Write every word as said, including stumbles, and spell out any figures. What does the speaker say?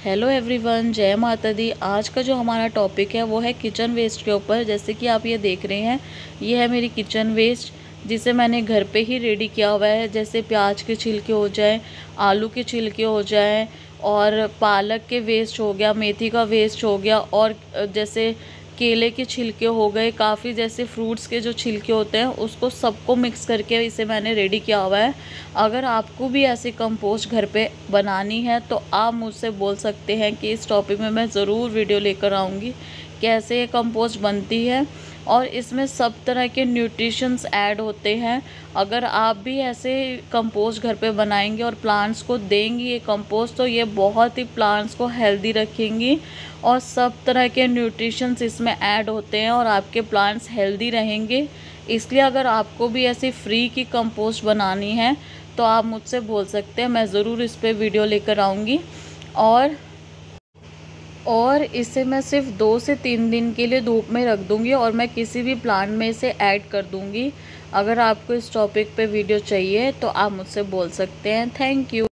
Hello everyone, जय माता दी। आज का जो हमारा टॉपिक है वो है किचन वेस्ट के ऊपर। जैसे कि आप ये देख रहे हैं, ये है मेरी किचन वेस्ट जिसे मैंने घर पे ही रेडी किया हुआ है। जैसे प्याज के छिलके हो जाए, आलू के छिलके हो जाए, और पालक के वेस्ट हो गया, मेथी का वेस्ट हो गया, और जैसे केले के छिलके हो गए, काफ़ी जैसे फ्रूट्स के जो छिलके होते हैं उसको सबको मिक्स करके इसे मैंने रेडी किया हुआ है। अगर आपको भी ऐसी कंपोस्ट घर पे बनानी है तो आप मुझसे बोल सकते हैं कि इस टॉपिक में मैं ज़रूर वीडियो लेकर आऊँगी कैसे ये कंपोस्ट बनती है। और इसमें सब तरह के न्यूट्रिशंस ऐड होते हैं। अगर आप भी ऐसे कंपोस्ट घर पे बनाएंगे और प्लांट्स को देंगी ये कंपोस्ट, तो ये बहुत ही प्लांट्स को हेल्दी रखेंगी और सब तरह के न्यूट्रिशंस इसमें ऐड होते हैं और आपके प्लांट्स हेल्दी रहेंगे। इसलिए अगर आपको भी ऐसी फ्री की कंपोस्ट बनानी है तो आप मुझसे बोल सकते हैं, मैं ज़रूर इस पर वीडियो लेकर आऊँगी। और और इसे मैं सिर्फ दो से तीन दिन के लिए धूप में रख दूंगी और मैं किसी भी प्लांट में इसे ऐड कर दूंगी। अगर आपको इस टॉपिक पे वीडियो चाहिए तो आप मुझसे बोल सकते हैं। Thank you.